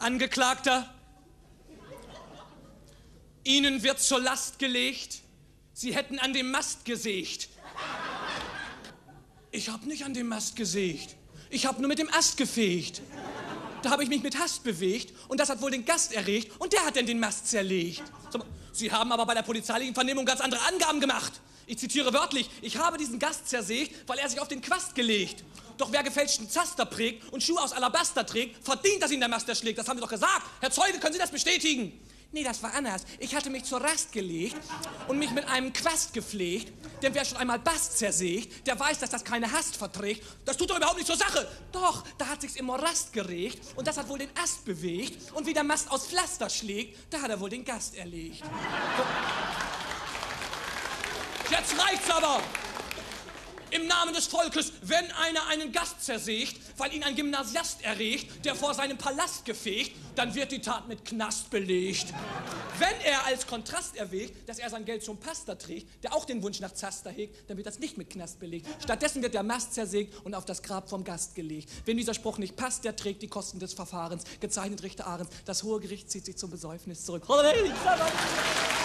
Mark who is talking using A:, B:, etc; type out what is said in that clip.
A: Angeklagter, Ihnen wird zur Last gelegt, Sie hätten an dem Mast gesägt. Ich habe nicht an dem Mast gesägt. Ich habe nur mit dem Ast gefegt. Da habe ich mich mit Hast bewegt und das hat wohl den Gast erregt und der hat dann den Mast zerlegt. Sie haben aber bei der polizeilichen Vernehmung ganz andere Angaben gemacht. Ich zitiere wörtlich: Ich habe diesen Gast zersägt, weil er sich auf den Quast gelegt. Doch wer gefälschten Zaster prägt und Schuhe aus Alabaster trägt, verdient, dass ihn der Mast erschlägt. Das haben Sie doch gesagt. Herr Zeuge, können Sie das bestätigen? Nee, das war anders. Ich hatte mich zur Rast gelegt und mich mit einem Quast gepflegt, denn wer schon einmal Bast zersägt, der weiß, dass das keine Hast verträgt. Das tut doch überhaupt nicht zur Sache. Doch, da hat sich's im Morast geregt und das hat wohl den Ast bewegt und wie der Mast aus Pflaster schlägt, da hat er wohl den Gast erlegt. Jetzt reicht's aber! Im Namen des Volkes, wenn einer einen Gast zersägt, weil ihn ein Gymnasiast erregt, der vor seinem Palast gefegt, dann wird die Tat mit Knast belegt. Wenn er als Kontrast erwägt, dass er sein Geld zum Pastor trägt, der auch den Wunsch nach Zaster hegt, dann wird das nicht mit Knast belegt. Stattdessen wird der Mast zersägt und auf das Grab vom Gast gelegt. Wem dieser Spruch nicht passt, der trägt die Kosten des Verfahrens. Gezeichnet Richter Ahrens. Das Hohe Gericht zieht sich zum Besäufnis zurück.